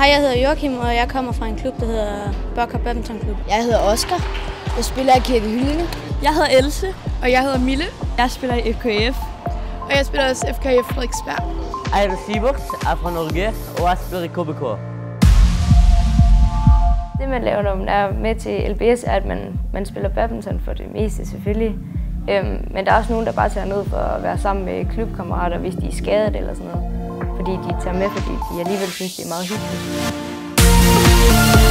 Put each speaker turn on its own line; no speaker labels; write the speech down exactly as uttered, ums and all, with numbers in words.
Hej, jeg hedder Joachim, og jeg kommer fra en klub, der hedder Børker Badminton Klub.
Jeg hedder Oscar. Jeg spiller i Kirke Hyllinge.
Jeg hedder Else.
Og jeg hedder Mille.
Jeg spiller i F K F.
Og jeg spiller også F K F Frederiksberg.
Jeg hedder Sivert, jeg er fra Norge, og jeg spiller i K B K.
Det man laver, når man er med til L B S, er, at man, man spiller badminton for det meste selvfølgelig. Øhm, men der er også nogen, der bare tager ned for at være sammen med klubkammerater, hvis de er skadet eller sådan noget. Fordi de tager med, fordi de alligevel synes, det er meget hyggeligt.